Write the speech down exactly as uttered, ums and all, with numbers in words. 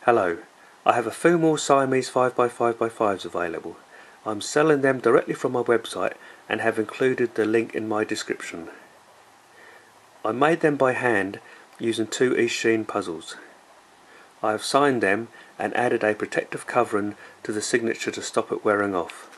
Hello, I have a few more Siamese five by five by fives available. I'm selling them directly from my website and have included the link in my description. I made them by hand using two East Sheen puzzles. I have signed them and added a protective covering to the signature to stop it wearing off.